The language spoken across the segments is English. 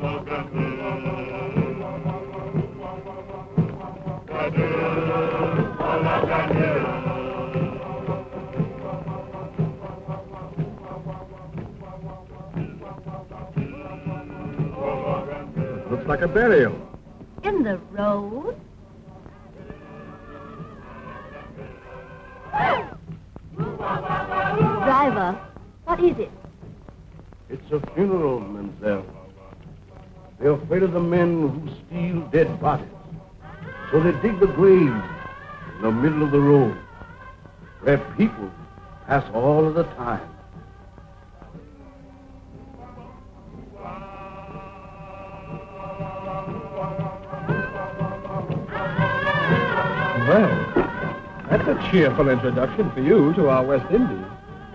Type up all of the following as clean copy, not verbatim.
Looks like a burial. In the road? Driver, what is it? It's a funeral, mademoiselle. They're afraid of the men who steal dead bodies. So they dig the graves in the middle of the road, where people pass all of the time. Well, that's a cheerful introduction for you to our West Indies.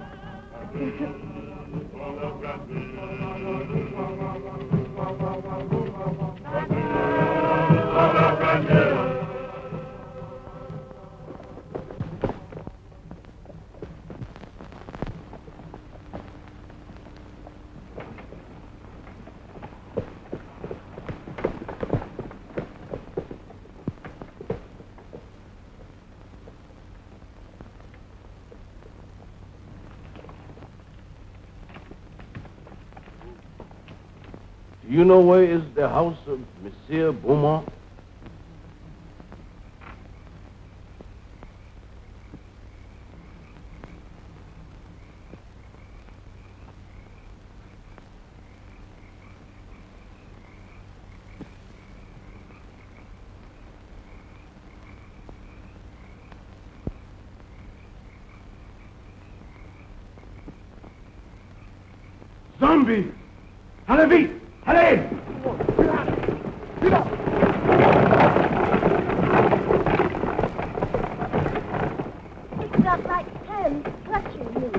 Do you know where is the house of Monsieur Beaumont? Zombie! Allez vite! Allez! It's got like hands clutching me.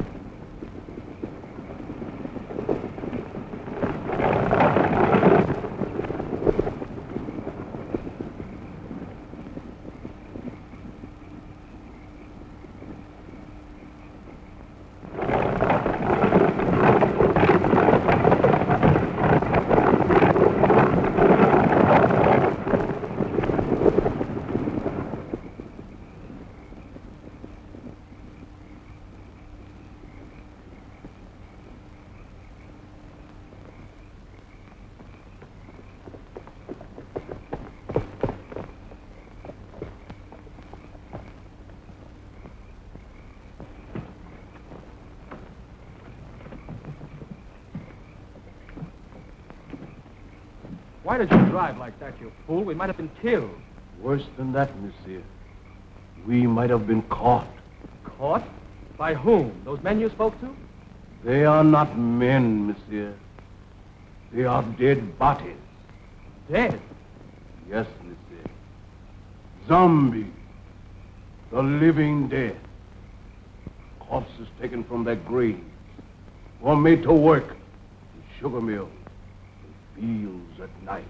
Why did you drive like that, you fool? We might have been killed. Worse than that, monsieur. We might have been caught. Caught? By whom? Those men you spoke to? They are not men, monsieur. They are dead bodies. Dead? Yes, monsieur. Zombies. The living dead. Corpses taken from their graves. Or made to work in sugar mills and fields at night.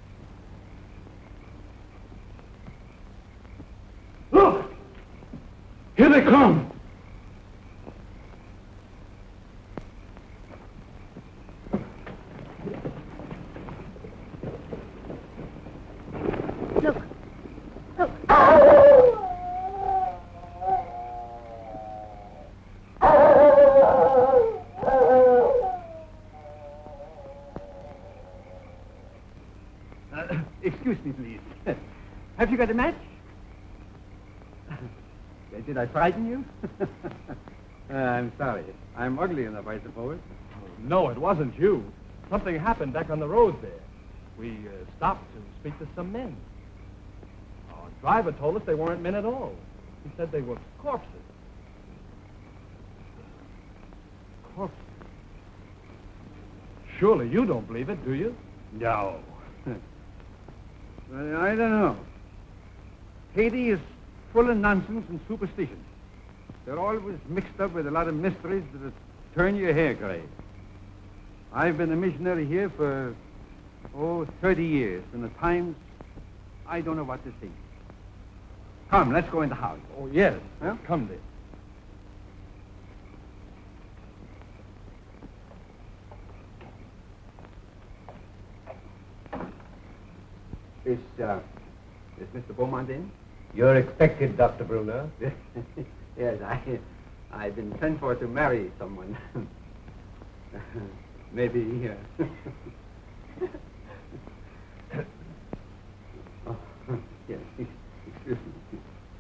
Look! Here they come! Look. Look. Excuse me, please. Have you got a match? Did I frighten you? I'm sorry. I'm ugly enough, I suppose. No, it wasn't you. Something happened back on the road there. We stopped to speak to some men. Our driver told us they weren't men at all. He said they were corpses. Corpses? Surely you don't believe it, do you? No. Well, I don't know. Haiti is full of nonsense and superstition. They're always mixed up with a lot of mysteries that turn your hair gray. I've been a missionary here for, 30 years, and at times, I don't know what to think. Come, let's go in the house. Oh, yes. Huh? Come, dear. Is Mr. Beaumont in? You're expected, Dr. Bruner. Yes, I've been sent for to marry someone. Maybe. Oh, yes, excuse me.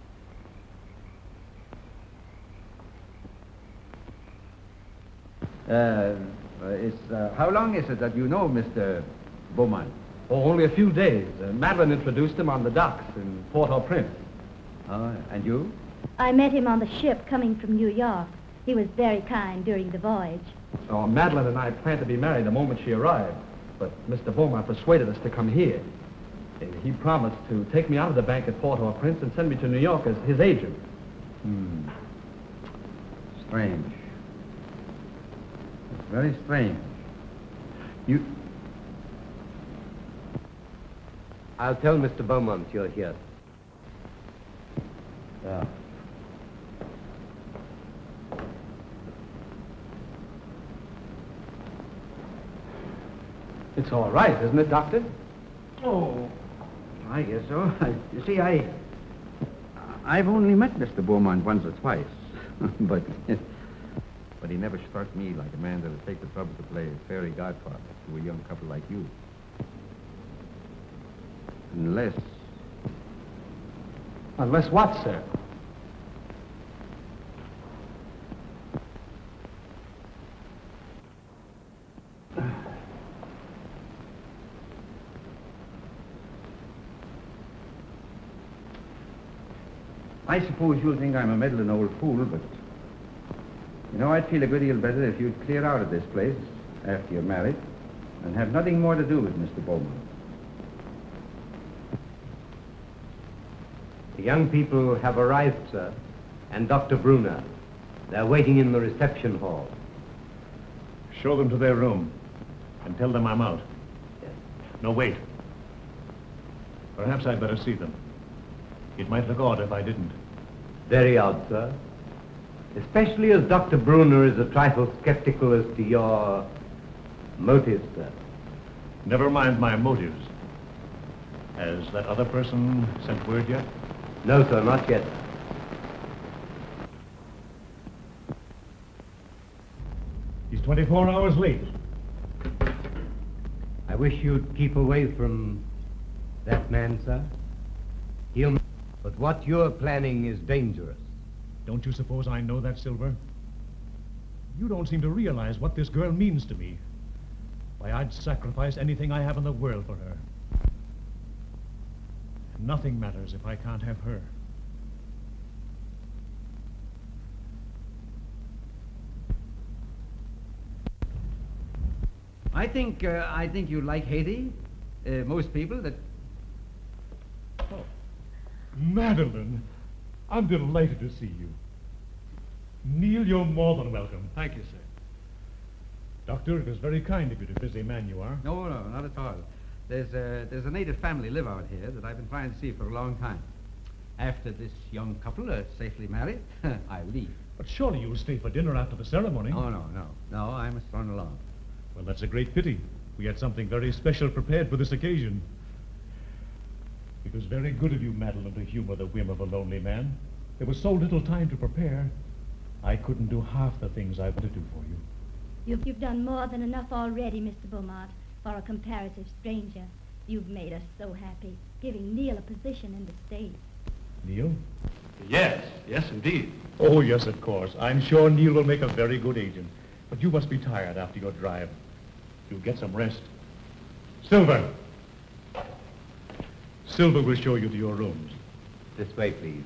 How long is it that you know Mr. Beaumont? Oh, only a few days. Madeline introduced him on the docks in Port-au-Prince. And you? I met him on the ship coming from New York. He was very kind during the voyage. Oh, Madeline and I planned to be married the moment she arrived, but Mr. Beaumont persuaded us to come here. He promised to take me out of the bank at Port-au-Prince and send me to New York as his agent. Strange. It's very strange. I'll tell Mr. Beaumont you're here. Yeah. It's all right, isn't it, Doctor? Oh, I guess so. You see, I've only met Mr. Beaumont once or twice, but he never struck me like a man that would take the trouble to play fairy godfather to a young couple like you. Unless what, sir? I suppose you'll think I'm a meddling old fool, but you know, I'd feel a good deal better if you'd clear out of this place after you're married and have nothing more to do with Mr. Beaumont. The young people have arrived, sir, and Dr. Bruner. They're waiting in the reception hall. Show them to their room and tell them I'm out. Yes. No, wait. Perhaps I'd better see them. It might look odd if I didn't. Very odd, sir. Especially as Dr. Bruner is a trifle skeptical as to your motives, sir. Never mind my motives. Has that other person sent word yet? No, sir, not yet. He's 24 hours late. I wish you'd keep away from that man, sir. But what you're planning is dangerous. Don't you suppose I know that, Silver? You don't seem to realize what this girl means to me. Why, I'd sacrifice anything I have in the world for her. And nothing matters if I can't have her. I think you like Haiti. Most people that... Oh, Madeline, I'm delighted to see you. Neil, you're more than welcome. Thank you, sir. Doctor, it is very kind of you to busy man you are. No, not at all. There's a native family live out here that I've been trying to see for a long time. After this young couple are safely married, I'll leave. But surely you'll stay for dinner after the ceremony. No, I must run along. Well, that's a great pity. We had something very special prepared for this occasion. It was very good of you, Madeline, to humor the whim of a lonely man. There was so little time to prepare. I couldn't do half the things I wanted to do for you. You've done more than enough already, Mr. Beaumont, for a comparative stranger. You've made us so happy, giving Neil a position in the States. Neil? Yes, indeed. Oh, yes, of course. I'm sure Neil will make a very good agent. But you must be tired after your drive. You'll get some rest. Silver! Silver will show you to your rooms. This way, please.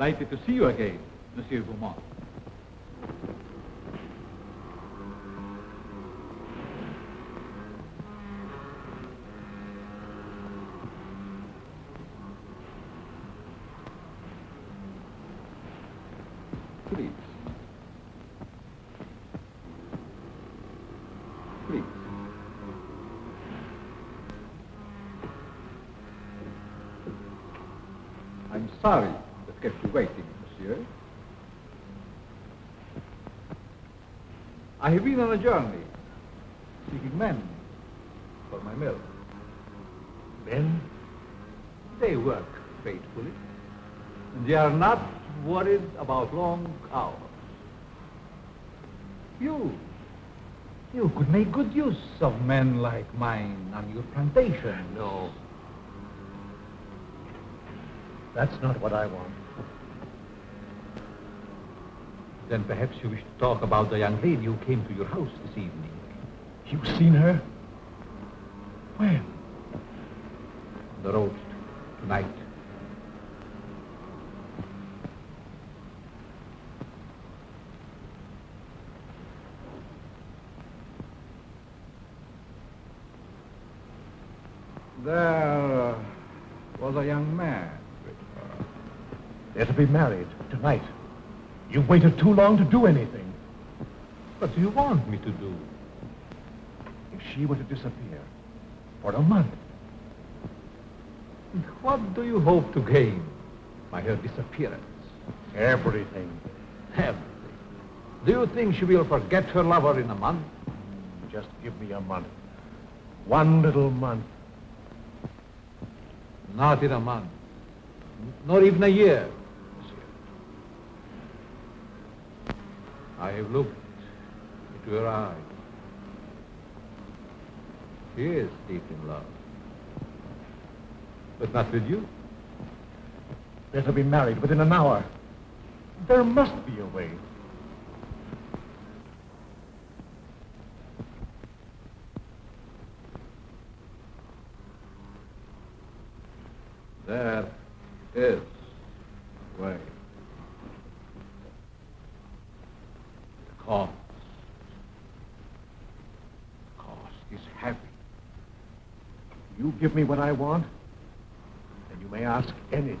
Delighted to see you again, Monsieur Beaumont. Please. Please. I'm sorry that kept you waiting, monsieur. I have been on a journey, seeking men for my mill. Men? They work faithfully, and they are not worried about long hours. You could make good use of men like mine on your plantation. No. That's not what I want. Then perhaps you wish to talk about the young lady who came to your house this evening. You've seen her? When? On the road tonight. There was a young man with her. They're to be married tonight. You've waited too long to do anything. What do you want me to do? If she were to disappear for a month, What do you hope to gain by her disappearance? everything. Everything. Do you think she will forget her lover in a month? Just give me a month. One little month. Not in a month. Nor even a year, monsieur. I have looked into her eyes. She is deep in love. But not with you. They're to be married within an hour. There must be a way. There is a way. The cost. The cost is heavy. You give me what I want, and you may ask anything.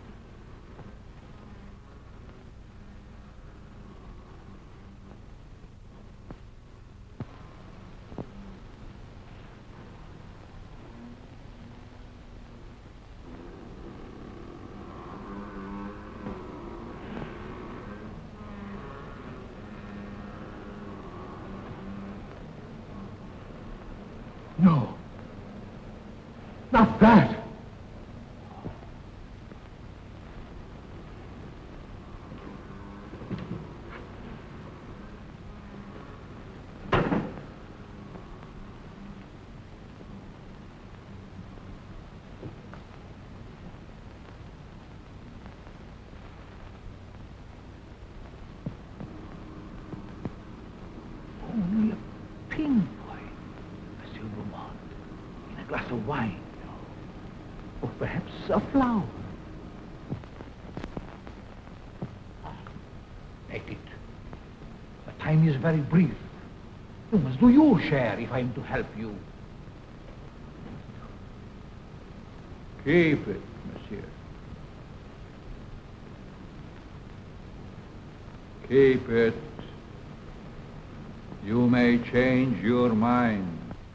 No. Not that. Only a pinpoint, Monsieur Beaumont, in a glass of wine, or perhaps a flower. Take it. The time is very brief. You must do your share if I am to help you. Keep it, monsieur. Keep it. You may change your mind.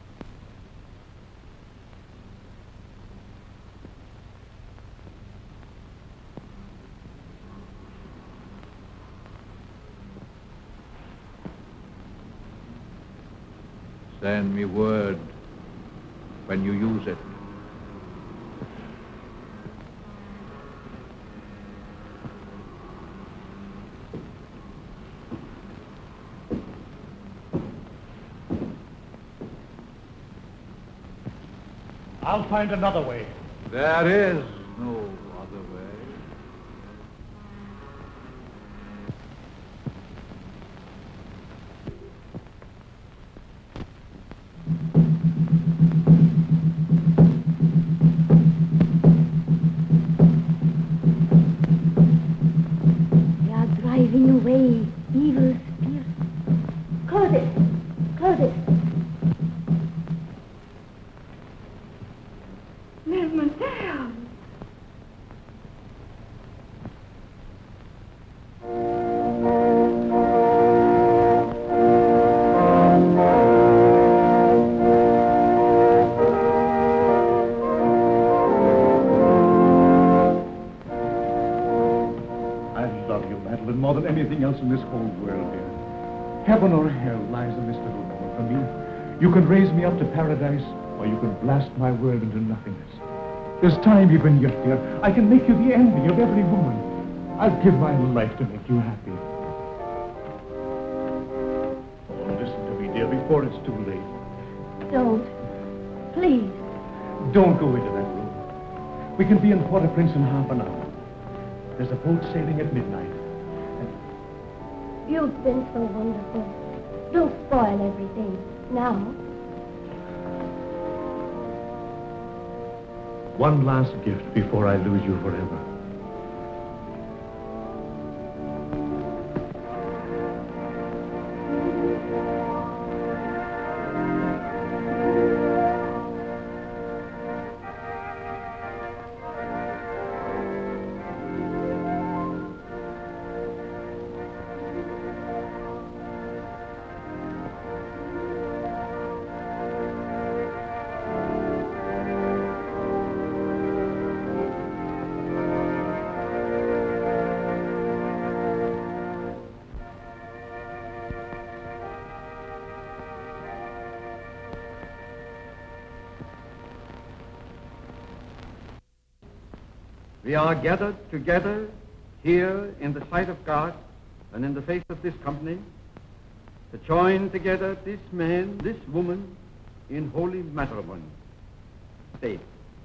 Send me word when you use it. I'll find another way. There is no other way. Mademoiselle. More than anything else in this whole world, dear. Heaven or hell lies in this little moment for me. You can raise me up to paradise, or you can blast my world into nothingness. There's time even yet, dear. I can make you the envy of every woman. I'll give my life to make you happy. Oh, listen to me, dear, before it's too late. Don't. Please. Don't go into that room. We can be in Port-au-Prince in half an hour. There's a boat sailing at midnight. You've been so wonderful. Don't spoil everything. Now. One last gift before I lose you forever. We are gathered together here in the sight of God and in the face of this company to join together this man, this woman in holy matrimony. Stay.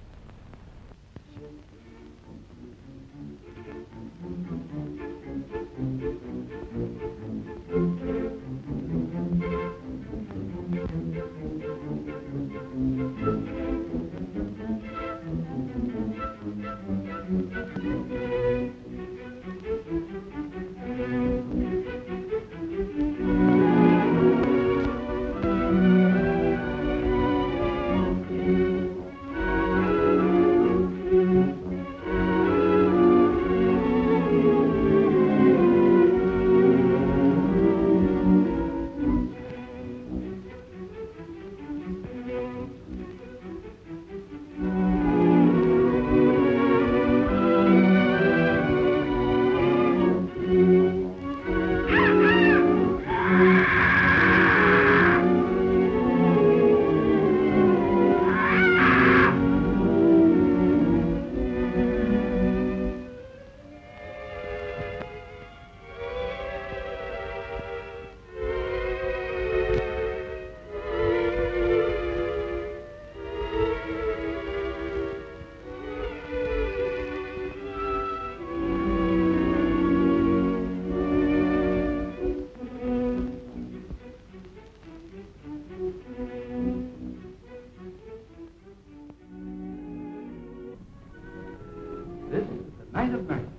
This is the night of nights.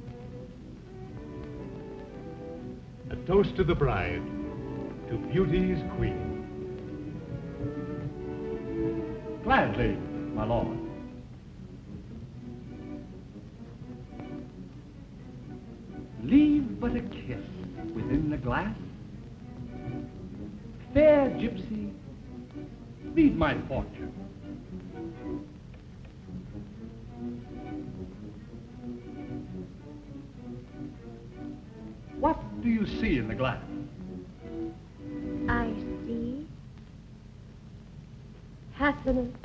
A toast to the bride, to beauty's queen. Gladly, my lord. Leave but a kiss within the glass. Fair gypsy, read my fortune. What do you see in the glass? I see happiness.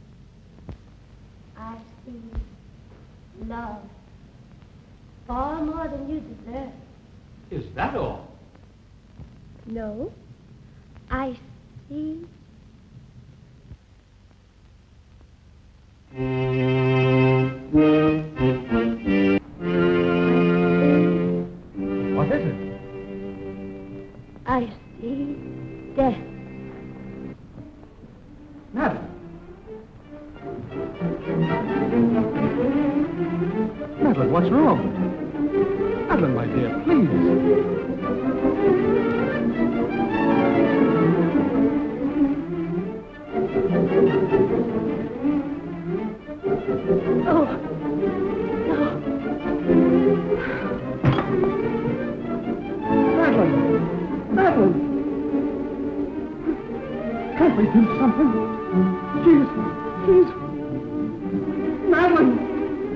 I see love. Far more than you deserve. Is that all? No, I see. What is it? I see death. Madeline. Madeline, what's wrong? Madeline, my dear, please. do something. She's Madeline.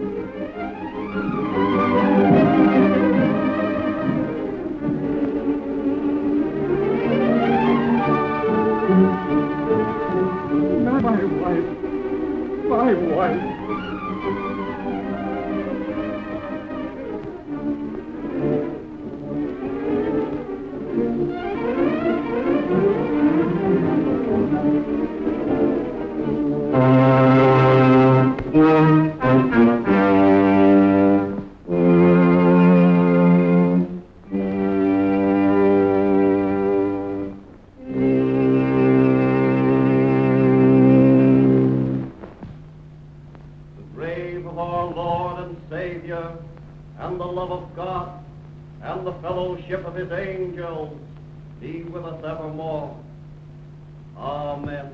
My wife. And the love of God and the fellowship of his angels be with us evermore. Amen.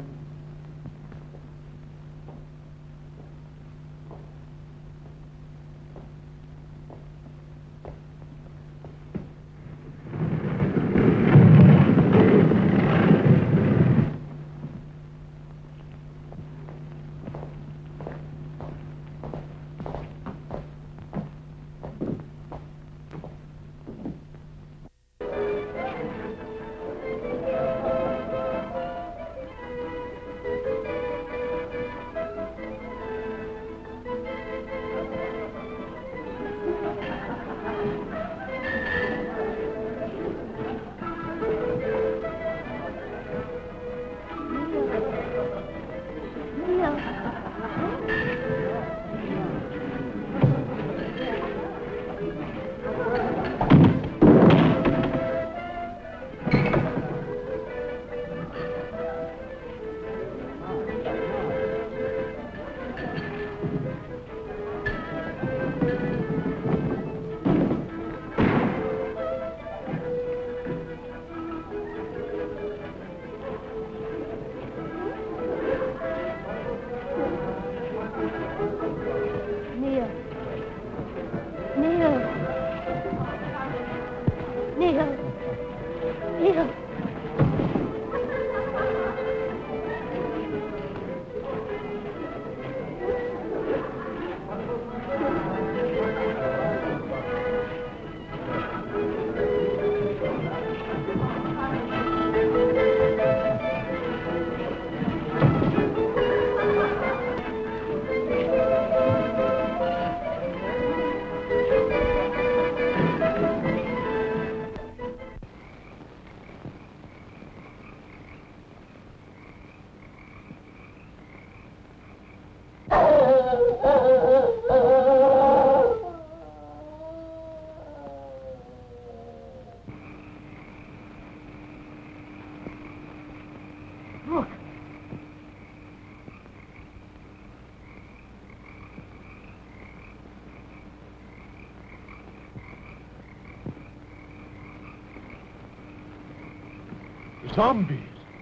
Zombies?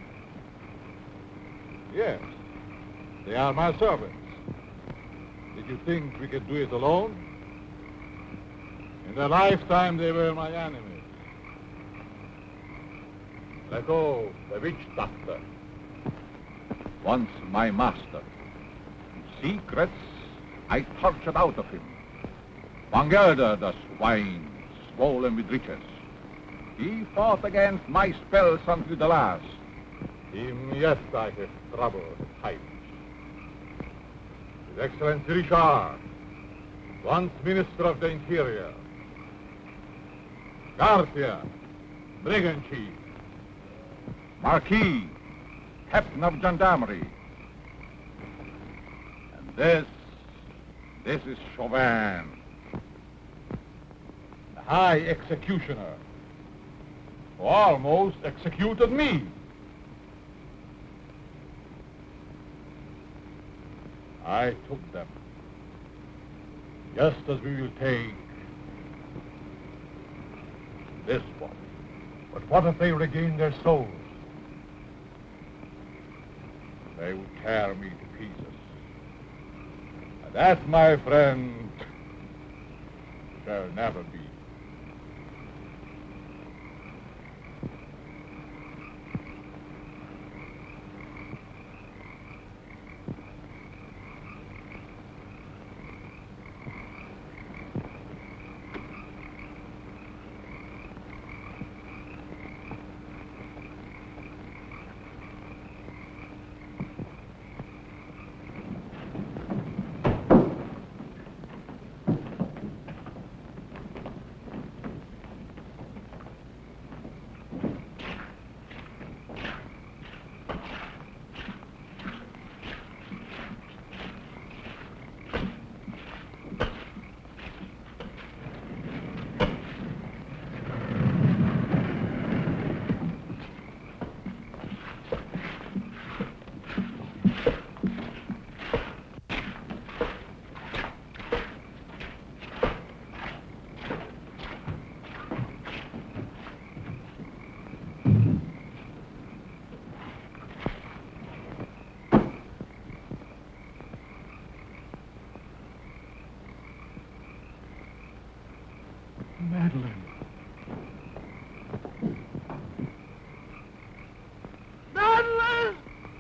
Yes, they are my servants. Did you think we could do it alone? In their lifetime, they were my enemies. Leto, the witch doctor, once my master. Secrets I tortured out of him. Von Gelder, the swine, swollen with riches. He fought against my spells until the last. Him, yes, I have trouble at times. His Excellency Richard, once Minister of the Interior. Garcia, Brigand Chief. Marquis, Captain of Gendarmerie. And this is Chauvin, the High Executioner, who almost executed me. I took them, just as we will take this one. But what if they regain their souls? They would tear me to pieces. And that, my friend, shall never be. Madeline. Madeline!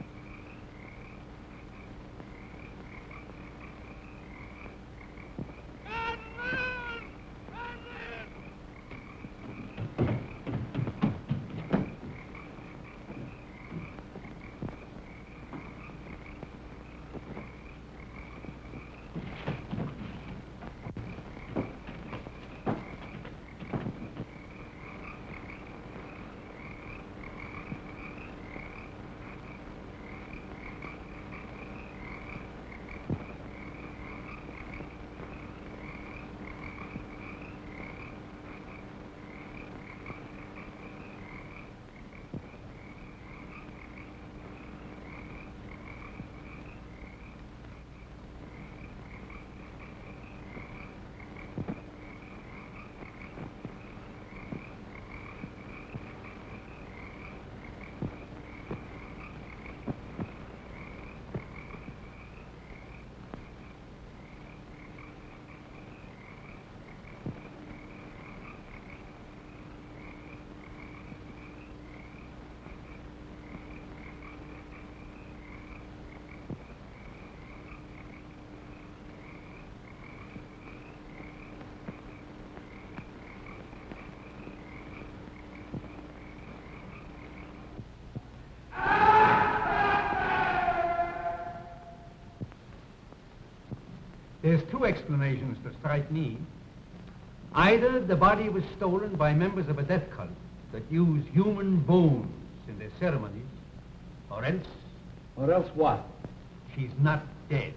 There's two explanations that strike me. Either the body was stolen by members of a death cult that use human bones in their ceremonies, or else... Or else what? she's not dead.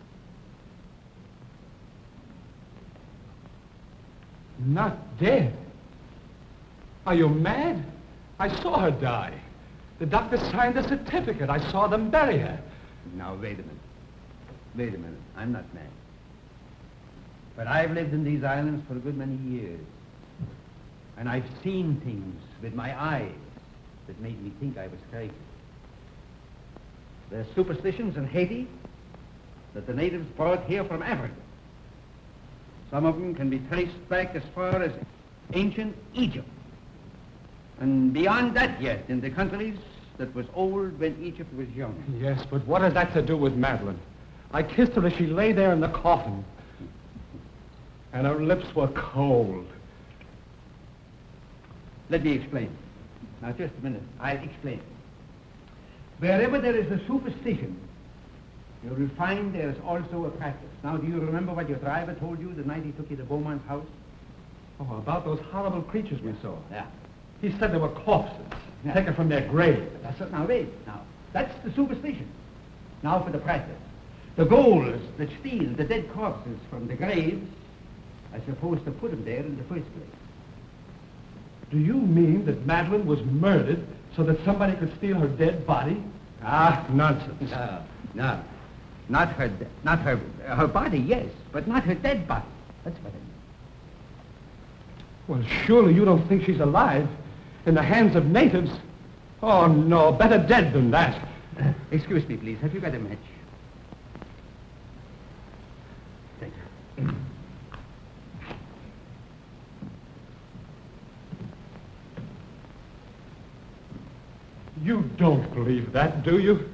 Not dead? Are you mad? I saw her die. The doctor signed a certificate. I saw them bury her. Now, wait a minute. Wait a minute. I'm not mad. But I've lived in these islands for a good many years. And I've seen things with my eyes that made me think I was crazy. There's superstitions in Haiti that the natives brought here from Africa. Some of them can be traced back as far as ancient Egypt. And beyond that yet, in the countries that was old when Egypt was young. Yes, but what has that to do with Madeline? I kissed her as she lay there in the coffin. And her lips were cold. Let me explain. Now, just a minute. I'll explain. Wherever there is a superstition, you will find there is also a practice. Now, do you remember what your driver told you the night he took you to Beaumont's house? Oh, about those horrible creatures we saw. Yeah. He said they were corpses, taken from their graves. That's it. Now, wait. Now, that's the superstition. Now for the practice. The ghouls that steal the dead corpses from the graves are supposed to put them there in the first place. Do you mean that Madeline was murdered so that somebody could steal her dead body? Ah, nonsense. No. Not her body, yes, but not her dead body. That's what I mean. Well, surely you don't think she's alive in the hands of natives? Oh, no, better dead than that. Excuse me, please. Have you got a match? Thank you. You don't believe that, do you?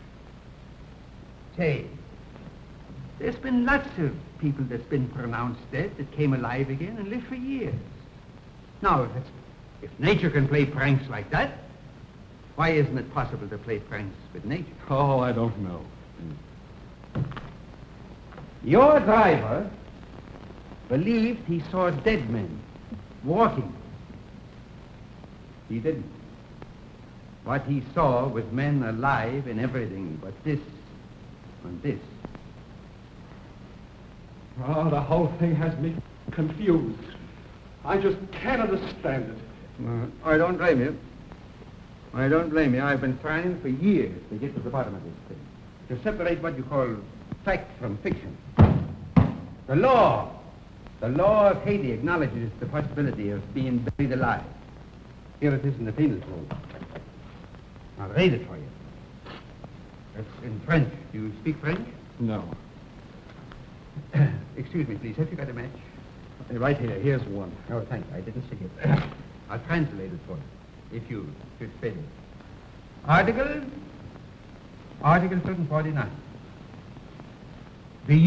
Say, there's been lots of people that's been pronounced dead that came alive again and lived for years. Now, if nature can play pranks like that, why isn't it possible to play pranks with nature? Oh, I don't know. Your driver believed he saw dead men walking. He didn't. What he saw was men alive and everything but this and this. Oh, the whole thing has me confused. I just can't understand it. I don't blame you. I don't blame you. I've been trying for years to get to the bottom of this thing. To separate what you call fact from fiction. The law of Haiti acknowledges the possibility of being buried alive. Here it is in the penal code. I'll read it for you. It's in French. Do you speak French? No. Excuse me, please. Have you got a match? Right here. Here's one. Oh, thank you. I didn't see it. I'll translate it for you, if you should fail. Article 149. The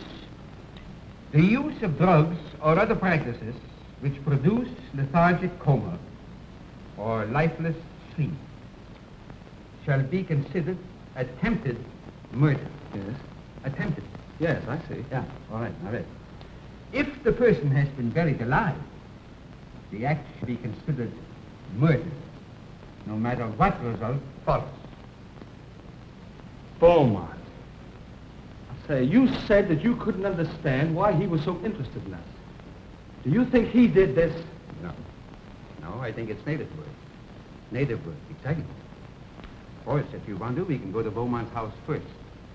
use of drugs or other practices which produce lethargic coma or lifeless sleep shall be considered attempted murder. Yes. Attempted. Yes, I see. Yeah, all right. If the person has been buried alive, the act should be considered murder, no matter what result follows. Beaumont. I say, you said that you couldn't understand why he was so interested in us. Do you think he did this? No, I think it's native work. Native work, exactly. Of course, if you want to, we can go to Beaumont's house first.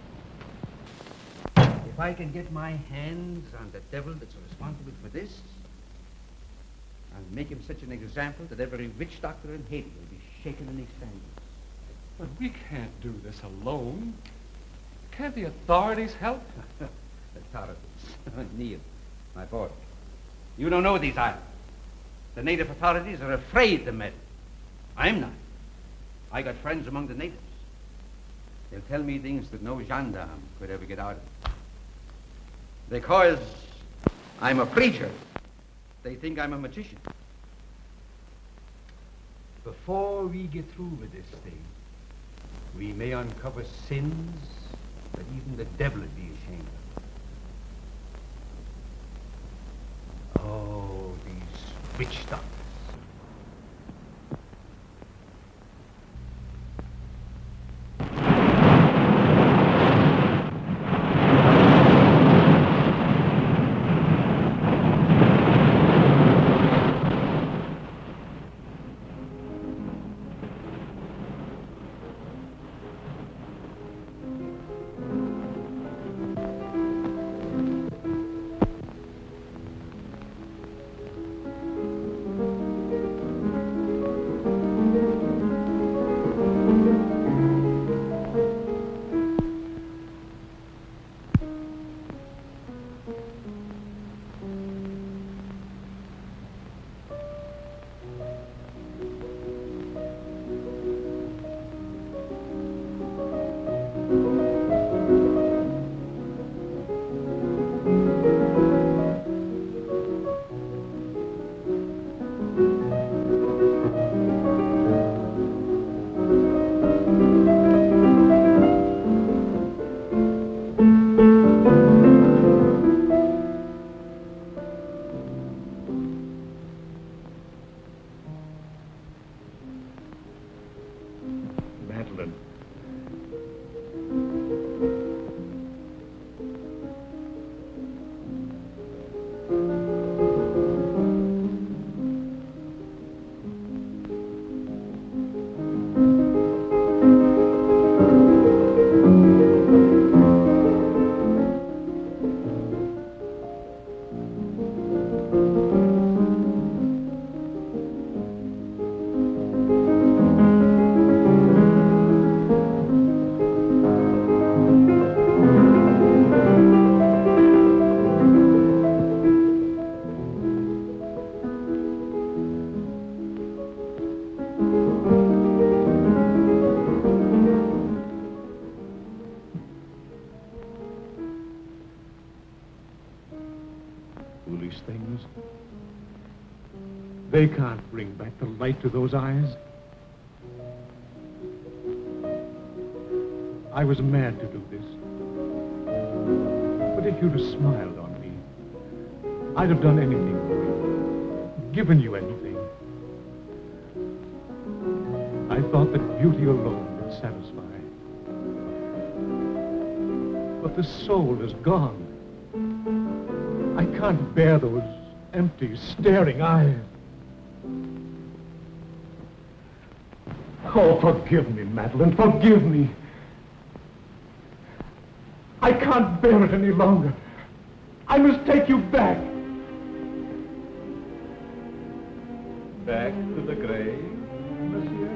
If I can get my hands on the devil that's responsible for this, I'll make him such an example that every witch doctor in Haiti will be shaken in his sandals. But we can't do this alone. Can't the authorities help? Authorities. Neil, my boy, you don't know these islands. The native authorities are afraid to meddle. I'm not. I got friends among the natives. They'll tell me things that no gendarme could ever get out of. Because I'm a preacher, they think I'm a magician. Before we get through with this thing, we may uncover sins that even the devil would be ashamed of. Oh, these witch doctors. Foolish things. They can't bring back the light to those eyes. I was mad to do this. But if you'd have smiled on me, I'd have done anything for you, given you anything. I thought that beauty alone would satisfy. But the soul is gone. I can't bear those empty, staring eyes. Oh, forgive me, Madeline, forgive me. I can't bear it any longer. I must take you back. Back to the grave, monsieur?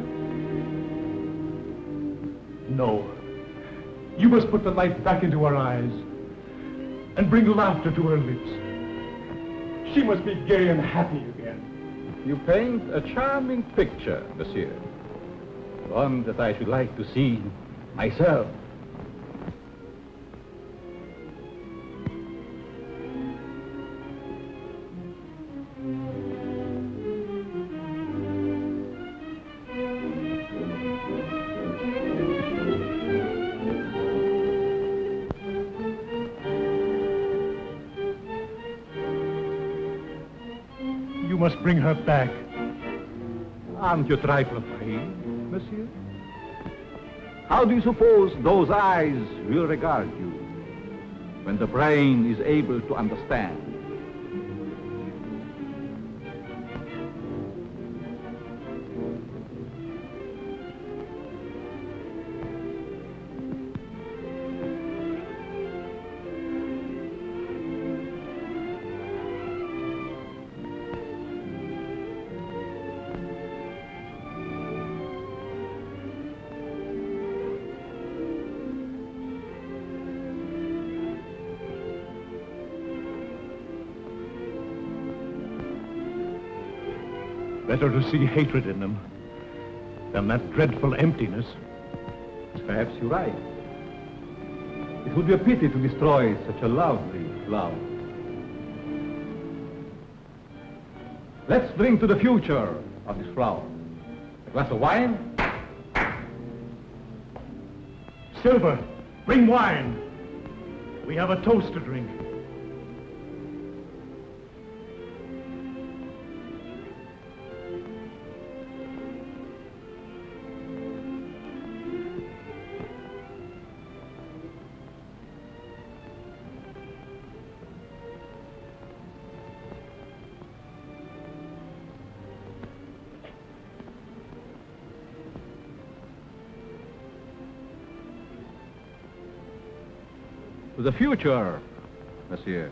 No. You must put the light back into her eyes and bring laughter to her lips. She must be gay and happy again. You paint a charming picture, monsieur. One that I should like to see myself. You must bring her back. Aren't you a trifle afraid, monsieur? How do you suppose those eyes will regard you when the brain is able to understand? Better to see hatred in them than that dreadful emptiness. Perhaps you're right. It would be a pity to destroy such a lovely flower. Let's drink to the future of this flower. A glass of wine? Silver, bring wine. We have a toast to drink. To the future, monsieur.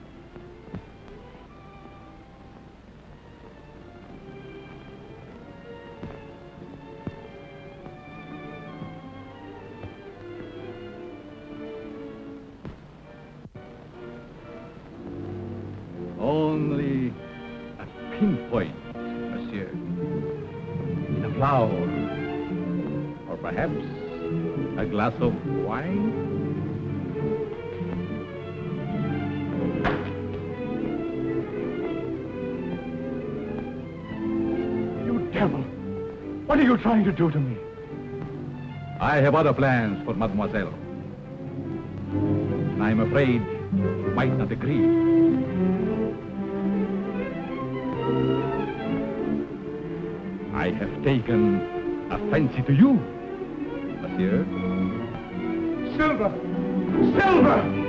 Only a pinpoint, monsieur, in a flower, or perhaps a glass of wine. Devil, what are you trying to do to me? I have other plans for mademoiselle. And I'm afraid you might not agree. I have taken a fancy to you, monsieur. Silver! Silver!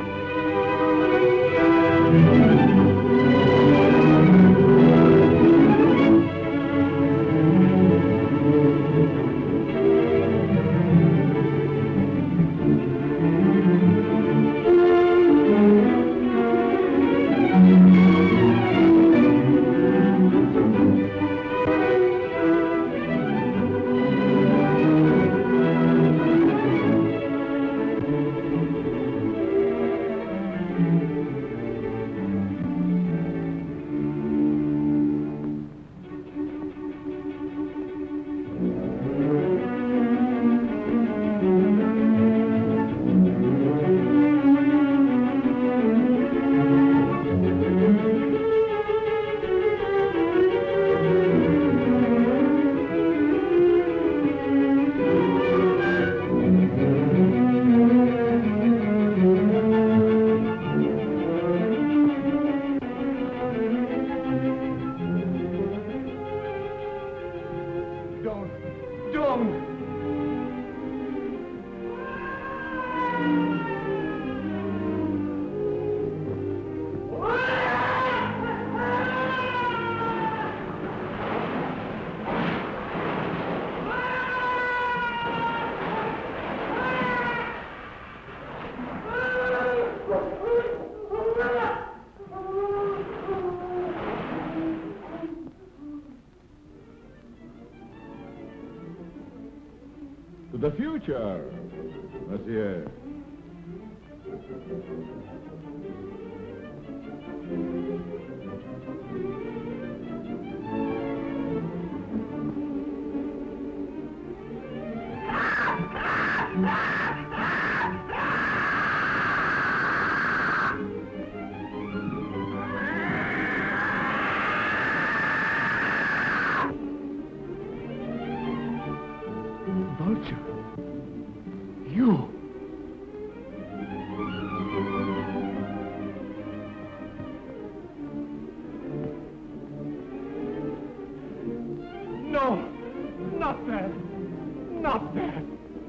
To the future, monsieur. Not that. Not that.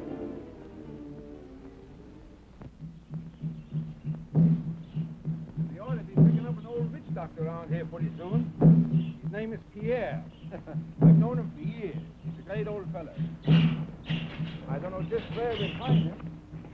We ought to be picking up an old witch doctor around here pretty soon. His name is Pierre. I've known him for years. He's a great old fellow. I don't know just where we'll find him.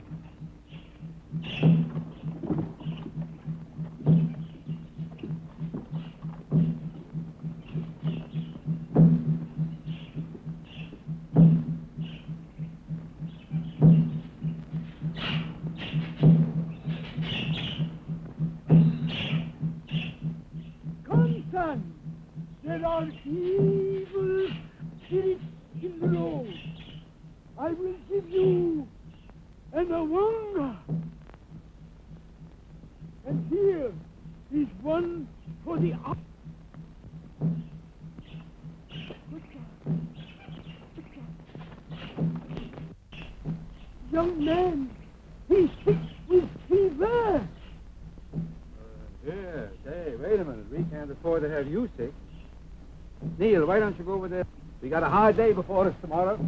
There are evil spirits in the road. I will give you an awanga. And here is one for the up. Young man, he's sick with fever. Here, say, wait a minute. We can't afford to have you sick. Neil, why don't you go over there? We got a hard day before us tomorrow.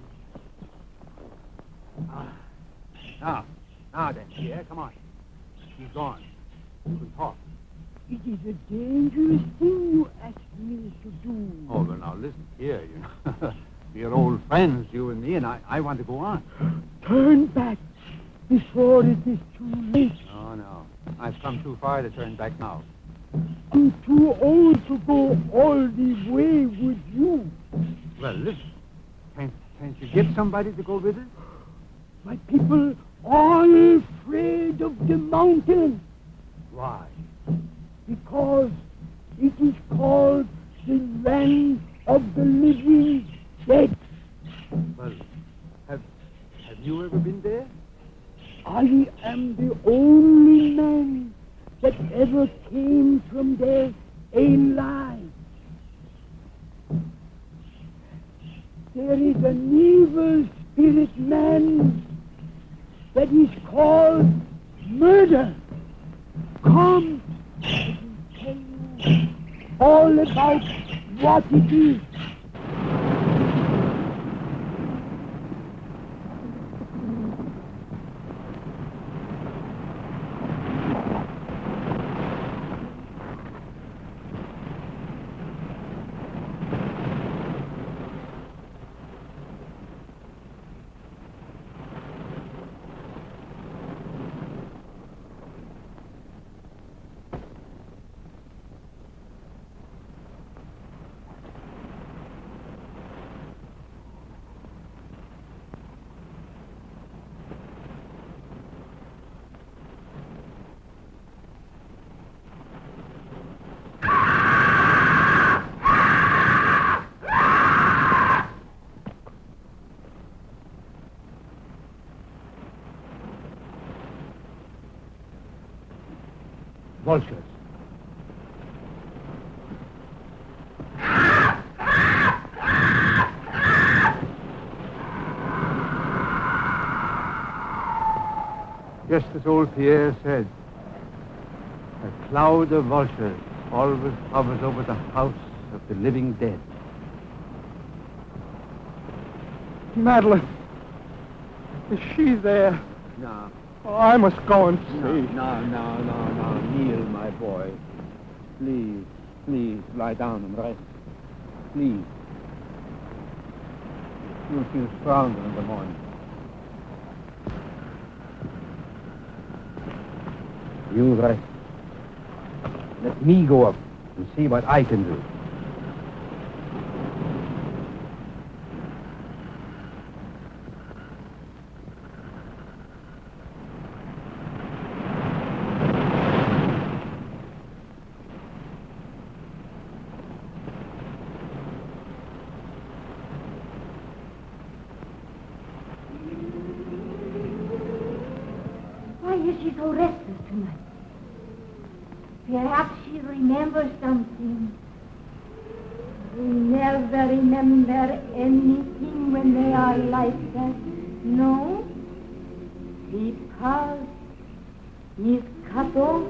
Now then, Pierre, come on. He's gone. You can talk. It is a dangerous thing you asked me to do. Oh, well, now, listen here, you know. We're old friends, you and me, and I want to go on. Turn back before it is too late. Oh, no. I've come too far to turn back now. I'm too old to go all the way with you. Well, listen. Can't you get somebody to go with us? My people are afraid of the mountain. Why? Because it is called the land of the living dead. Well, have you ever been there? I am the only man that ever came from there alive. There is an evil spirit man that is called murder. Come, I will tell you all about what it is. Vultures. Just as old Pierre said, a cloud of vultures always hovers over the house of the living dead. Madeline. Is she there? No. Oh, I must go and see. No, Neil, my boy. Please, lie down and rest. Please. You'll feel stronger in the morning. You rest. Let me go up and see what I can do. Why is she so restless tonight? Perhaps she remembers something. They never remember anything when they are like that. No, because he's cut off.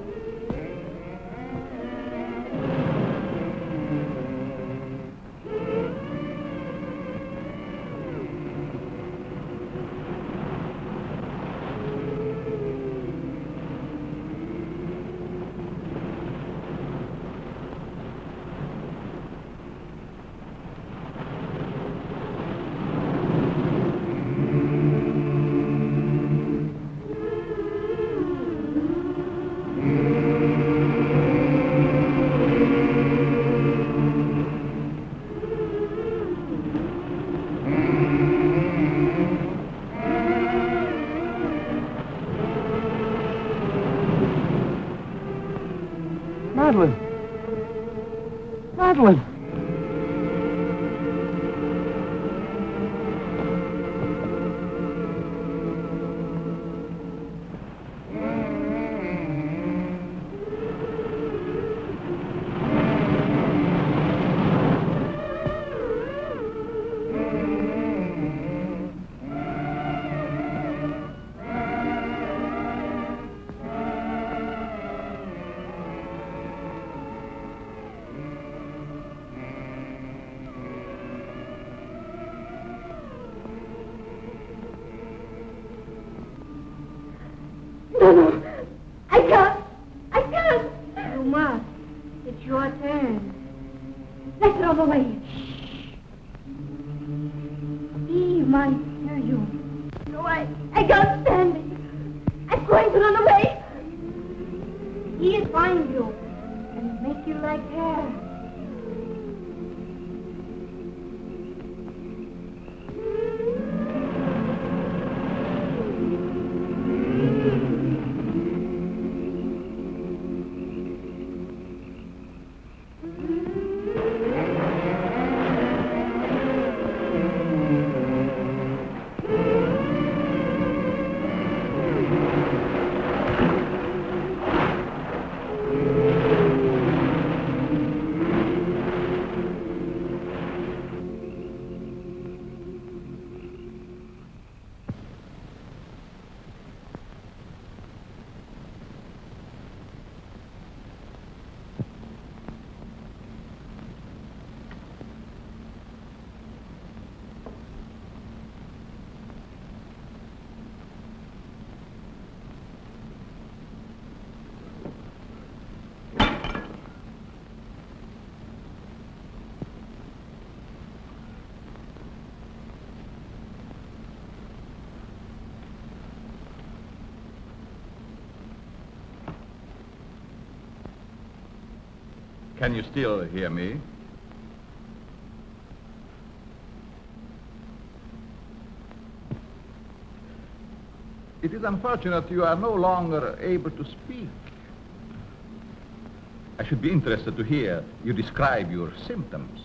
Madeline. Madeline. No, I can't. I can't. You must. It's your turn. Let's run away. He might hear you. No, I can't stand it. I'm going to run away. He'll find you and make you like her. Can you still hear me? It is unfortunate you are no longer able to speak. I should be interested to hear you describe your symptoms.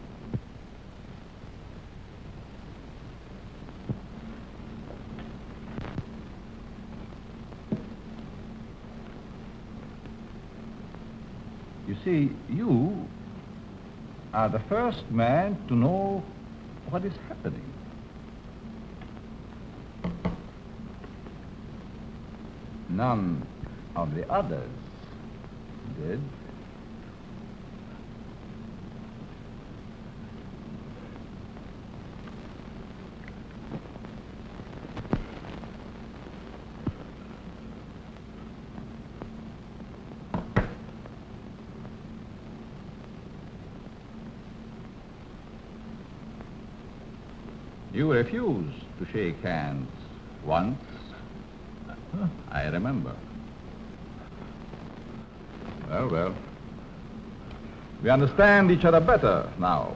You see, you are the first man to know what is happening. None of the others did. You refused to shake hands once. I remember. Well, well. We understand each other better now.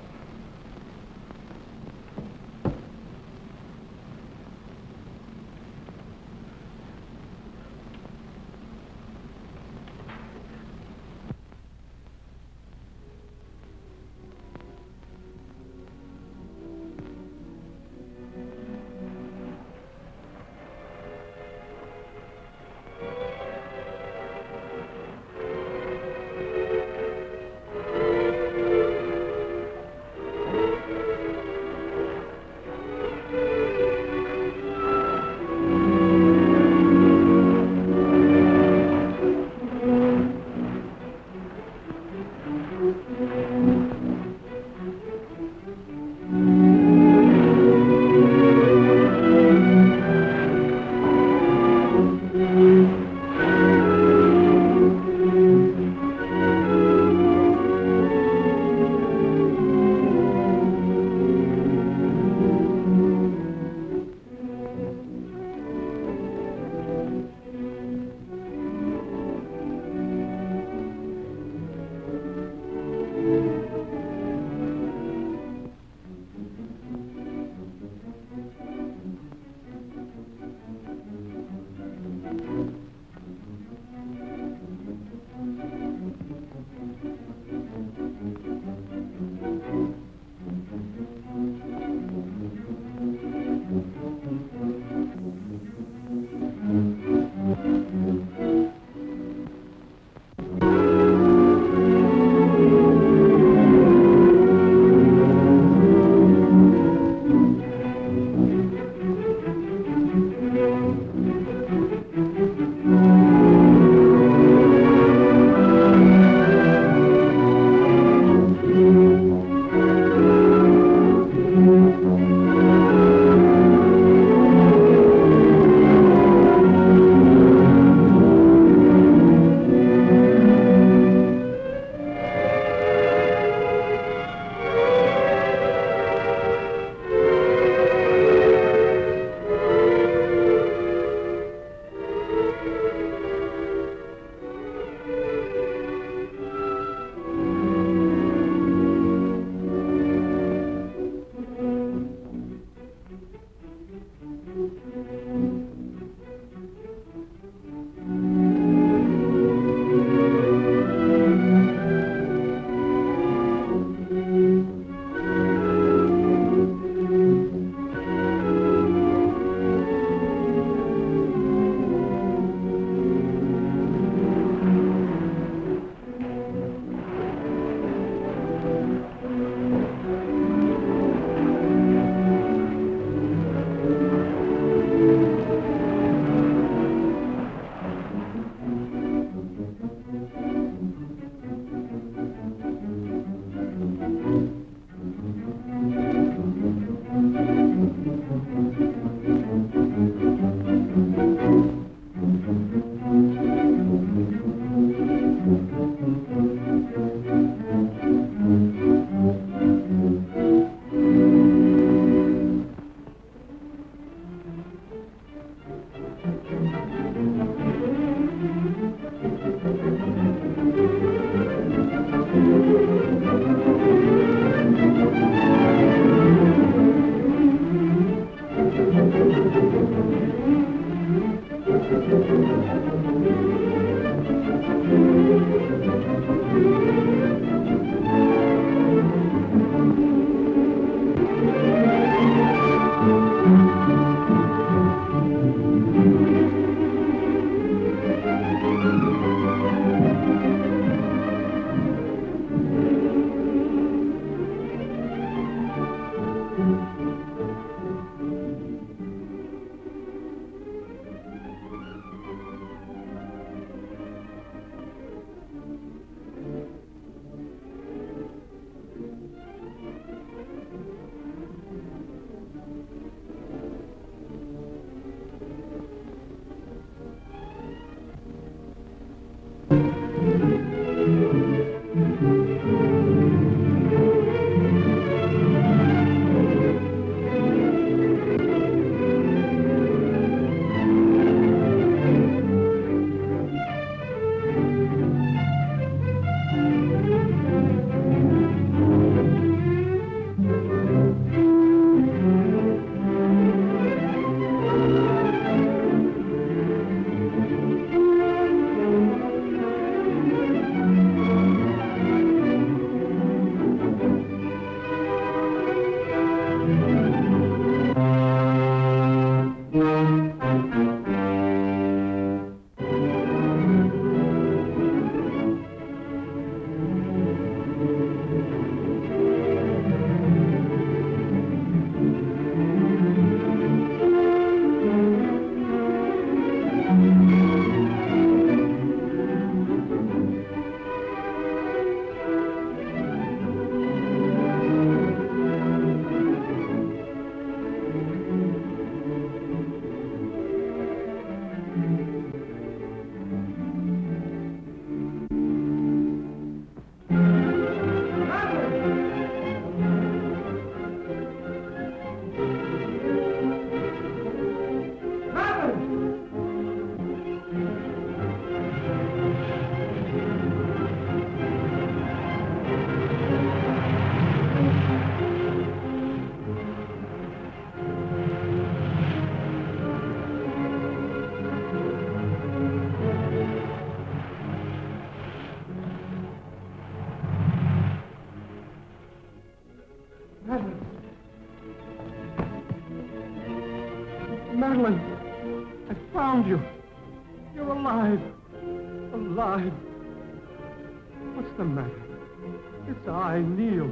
found you. You're alive. Alive. What's the matter? It's I, Neil.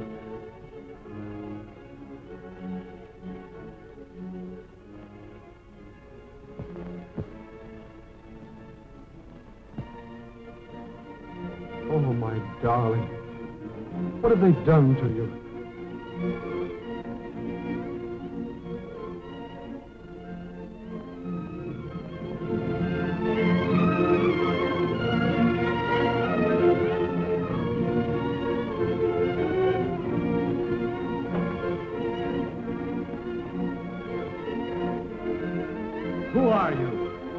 Oh, my darling. What have they done to you? Who are you?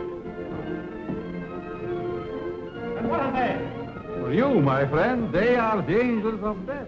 And what are they? For you, my friend, they are the angels of death.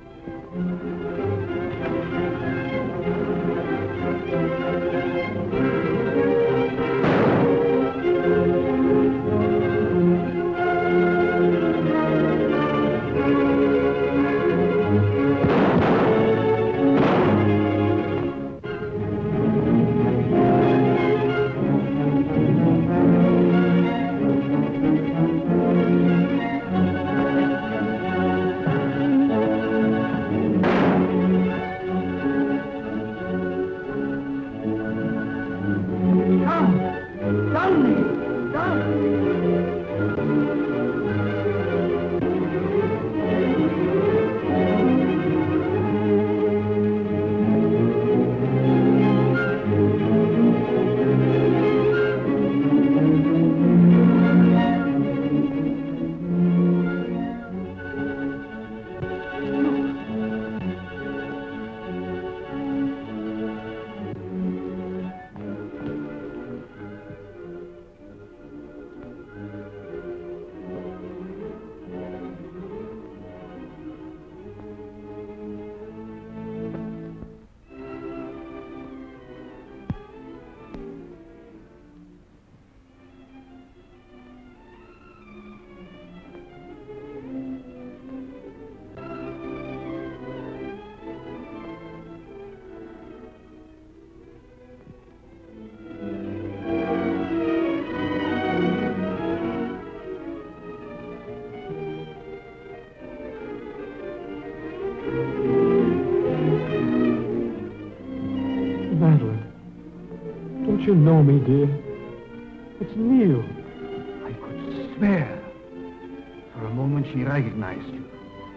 Don't you know me, dear? It's Neil. I could swear. For a moment she recognized you.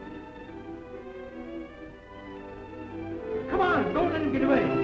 Come on, don't let him get away.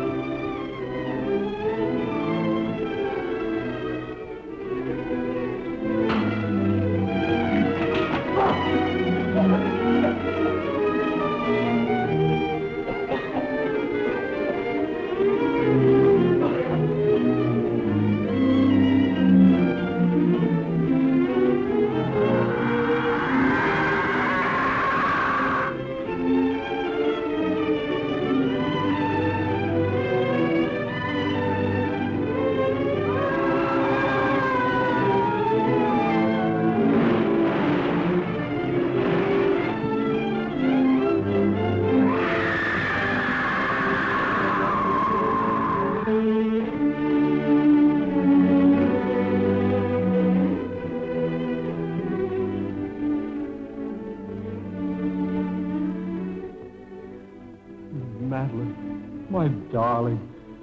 Madeline, my darling.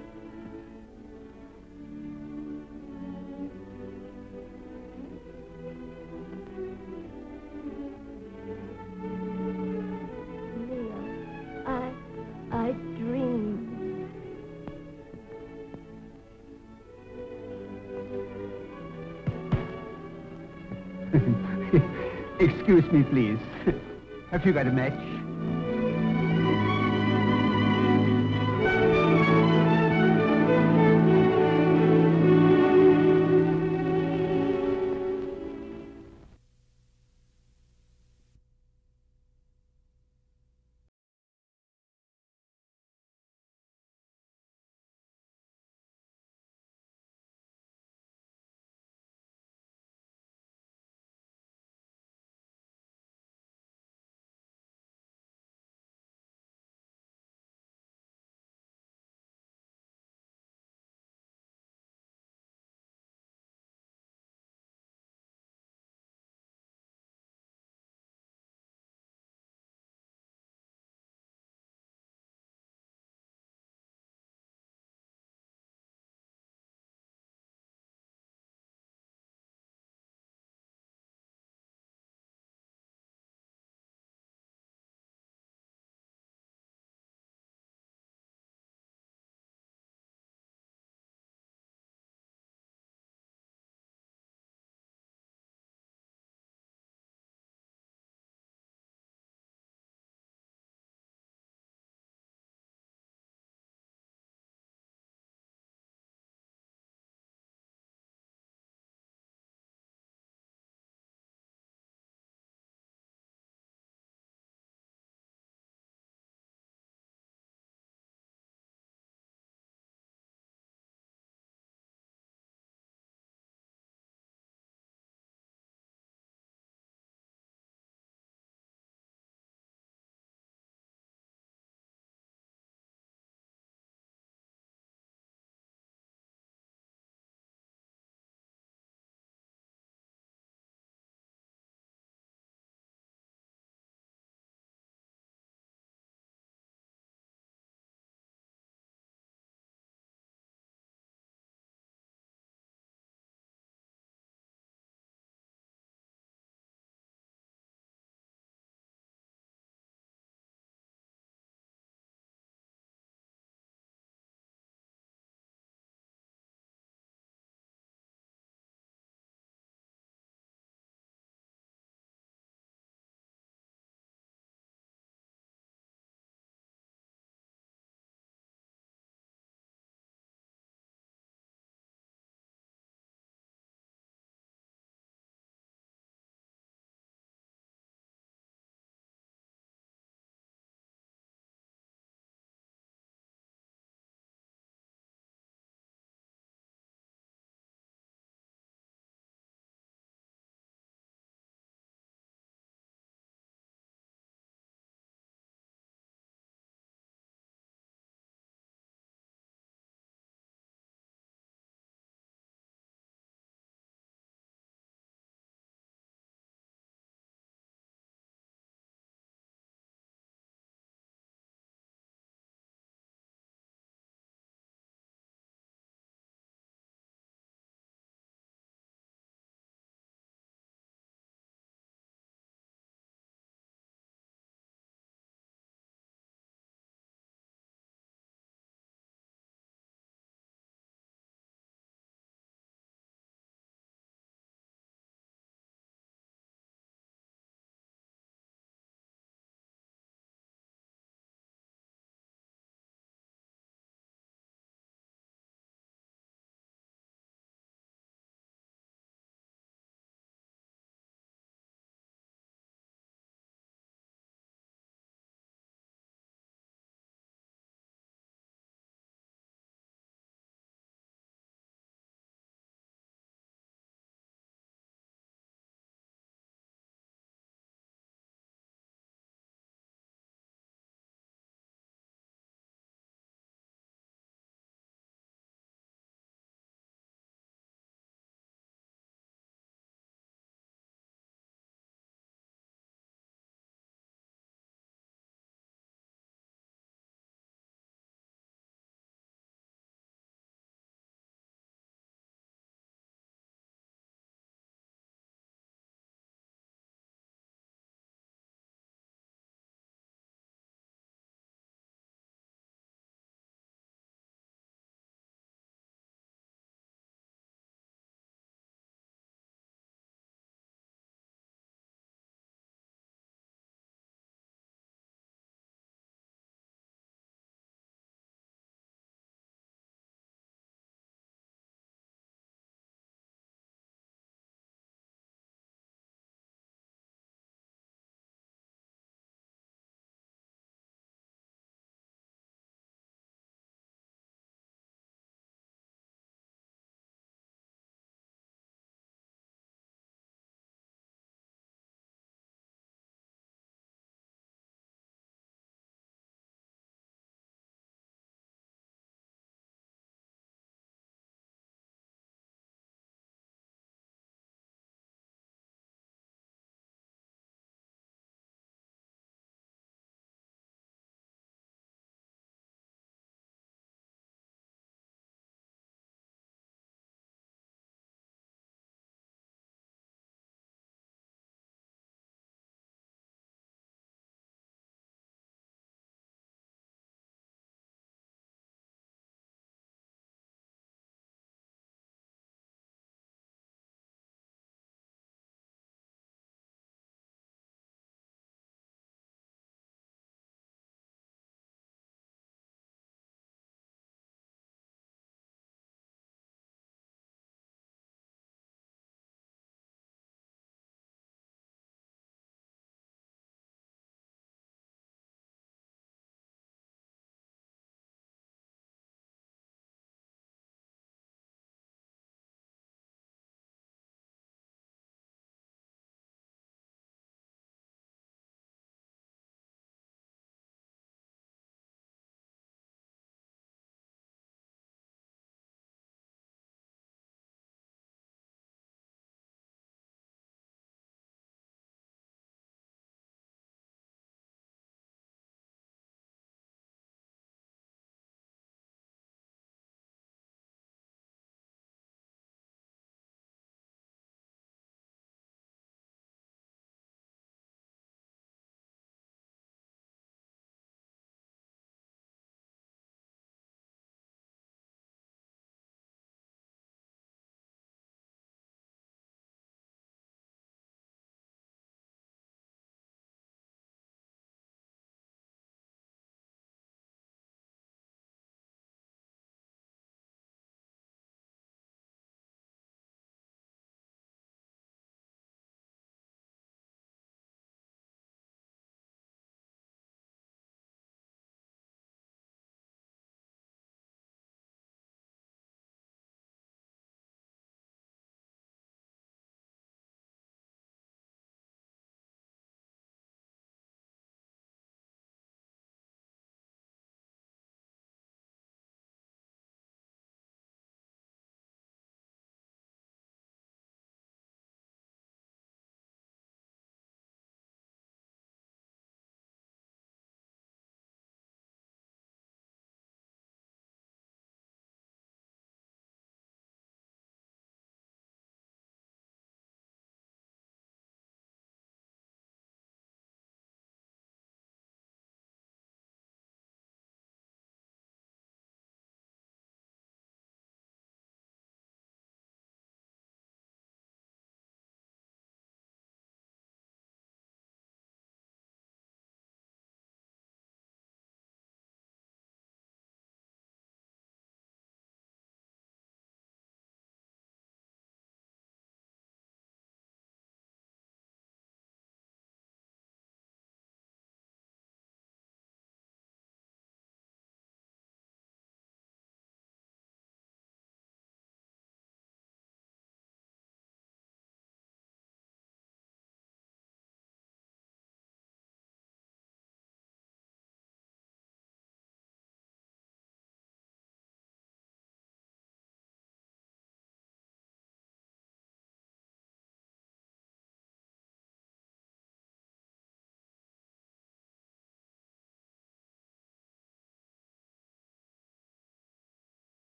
Neil, I dreamed. Excuse me, please. Have you got a match?